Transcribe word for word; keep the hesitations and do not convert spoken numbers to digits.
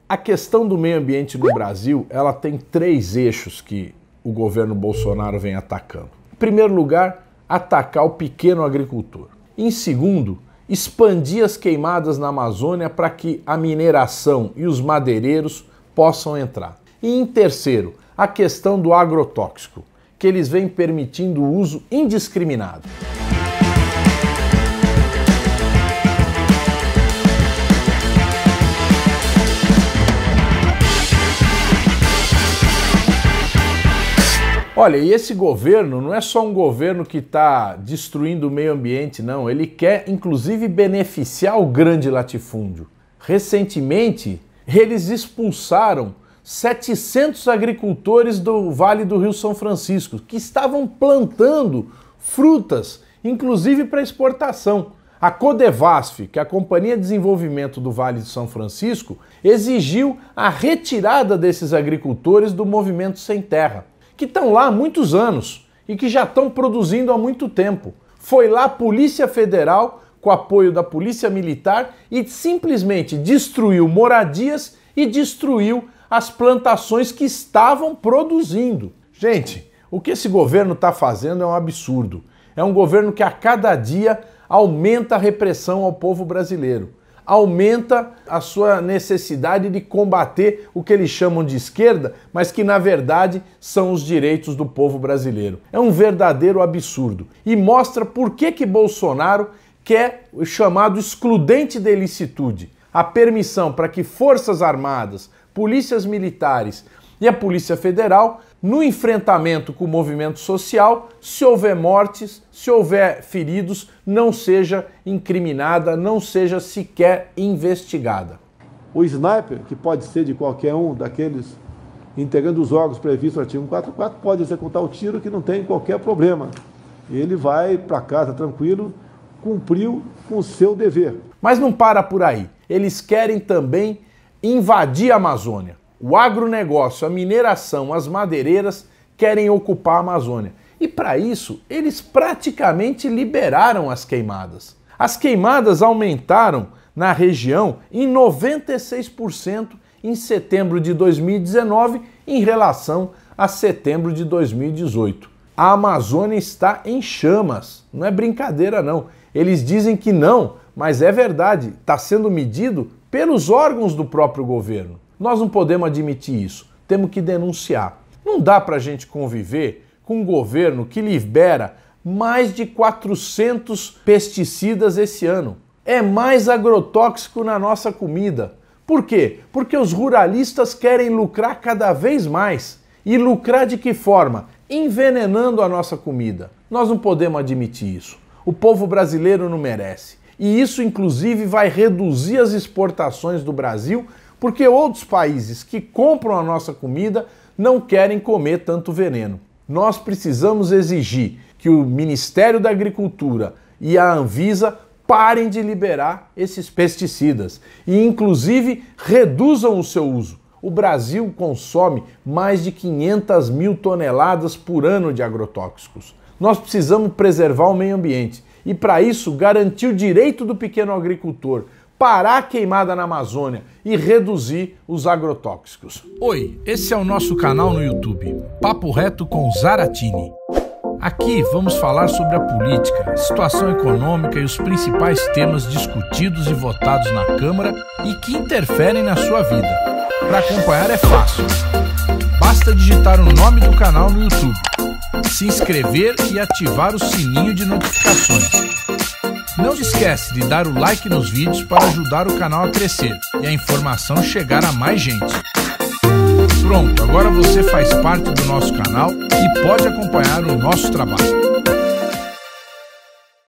A questão do meio ambiente no Brasil, ela tem três eixos que o governo Bolsonaro vem atacando. Em primeiro lugar, atacar o pequeno agricultor. Em segundo, expandir as queimadas na Amazônia para que a mineração e os madeireiros possam entrar. E em terceiro, a questão do agrotóxico, que eles vêm permitindo o uso indiscriminado. Olha, e esse governo não é só um governo que está destruindo o meio ambiente, não. Ele quer, inclusive, beneficiar o grande latifúndio. Recentemente, eles expulsaram setecentos agricultores do Vale do Rio São Francisco, que estavam plantando frutas, inclusive para exportação. A Codevasf, que é a Companhia de Desenvolvimento do Vale de São Francisco, exigiu a retirada desses agricultores do Movimento Sem Terra, que estão lá há muitos anos e que já estão produzindo há muito tempo. Foi lá a Polícia Federal, com apoio da Polícia Militar, e simplesmente destruiu moradias e destruiu as plantações que estavam produzindo. Gente, o que esse governo está fazendo é um absurdo. É um governo que a cada dia aumenta a repressão ao povo brasileiro. Aumenta a sua necessidade de combater o que eles chamam de esquerda, mas que na verdade são os direitos do povo brasileiro. É um verdadeiro absurdo e mostra por que que Bolsonaro quer o chamado excludente de ilicitude, a permissão para que forças armadas, polícias militares e a Polícia Federal, no enfrentamento com o movimento social, se houver mortes, se houver feridos, não seja incriminada, não seja sequer investigada. O sniper, que pode ser de qualquer um daqueles integrando os órgãos previstos no artigo cento e quarenta e quatro, pode executar o tiro que não tem qualquer problema. Ele vai para casa tranquilo, cumpriu com o seu dever. Mas não para por aí. Eles querem também invadir a Amazônia. O agronegócio, a mineração, as madeireiras querem ocupar a Amazônia. E para isso, eles praticamente liberaram as queimadas. As queimadas aumentaram na região em noventa e seis por cento em setembro de dois mil e dezenove em relação a setembro de dois mil e dezoito. A Amazônia está em chamas. Não é brincadeira, não. Eles dizem que não, mas é verdade. Está sendo medido pelos órgãos do próprio governo. Nós não podemos admitir isso, temos que denunciar. Não dá para a gente conviver com um governo que libera mais de quatrocentos pesticidas esse ano. É mais agrotóxico na nossa comida. Por quê? Porque os ruralistas querem lucrar cada vez mais. E lucrar de que forma? Envenenando a nossa comida. Nós não podemos admitir isso. O povo brasileiro não merece. E isso, inclusive, vai reduzir as exportações do Brasil, porque outros países que compram a nossa comida não querem comer tanto veneno. Nós precisamos exigir que o Ministério da Agricultura e a Anvisa parem de liberar esses pesticidas e, inclusive, reduzam o seu uso. O Brasil consome mais de quinhentas mil toneladas por ano de agrotóxicos. Nós precisamos preservar o meio ambiente e, para isso, garantir o direito do pequeno agricultor, parar a queimada na Amazônia e reduzir os agrotóxicos. Oi, esse é o nosso canal no YouTube, Papo Reto com Zaratini. Aqui vamos falar sobre a política, a situação econômica e os principais temas discutidos e votados na Câmara e que interferem na sua vida. Para acompanhar é fácil. Basta digitar o nome do canal no YouTube, se inscrever e ativar o sininho de notificações. Não se esquece de dar o like nos vídeos para ajudar o canal a crescer e a informação chegar a mais gente. Pronto, agora você faz parte do nosso canal e pode acompanhar o nosso trabalho.